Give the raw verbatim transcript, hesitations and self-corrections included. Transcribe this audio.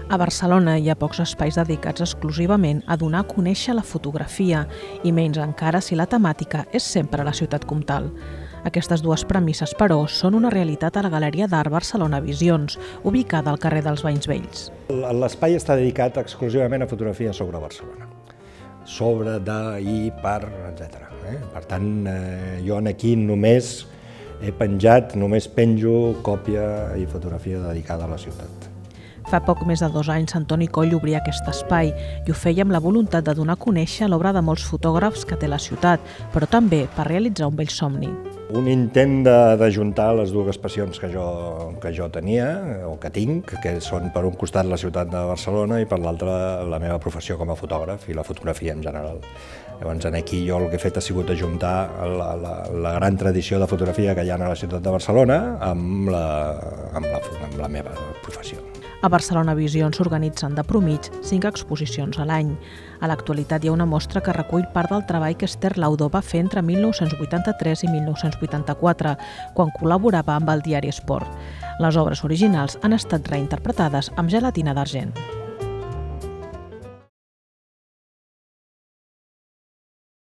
A Barcelona hi ha pocs espais dedicats exclusivament a donar a conèixer la fotografia, i menys encara si la temàtica és sempre la ciutat comtal. Aquestes dues premisses, però, són una realitat a la Galeria d'Art Barcelona Visions, ubicada al carrer dels Banys Vells. L'espai està dedicat exclusivament a fotografia sobre Barcelona. Sobre, de, i, per, etcètera. Per tant, jo aquí només he penjat, només penjo còpia i fotografia dedicada a la ciutat. Fa poc més de dos anys, Antoni Coll obria aquest espai i ho feia amb la voluntat de donar a conèixer l'obra de molts fotògrafs que té la ciutat, però també per realitzar un vell somni. Un intent d'ajuntar les dues passions que jo, que jo tenia, o que tinc, que són per un costat la ciutat de Barcelona i per l'altre la meva professió com a fotògraf i la fotografia en general. Llavors, aquí jo el que he fet ha sigut ajuntar la, la, la gran tradició de fotografia que hi ha a la ciutat de Barcelona amb la, amb la, amb la meva professió. A Barcelona Visions s'organitzen de promig cinc exposicions a l'any. A l'actualitat hi ha una mostra que recull part del treball que Esther Laudo va fer entre mil nou-cents vuitanta-tres i mil nou-cents vuitanta-quatre, quan col·laborava amb el diari Esport. Les obres originals han estat reinterpretades amb gelatina d'argent.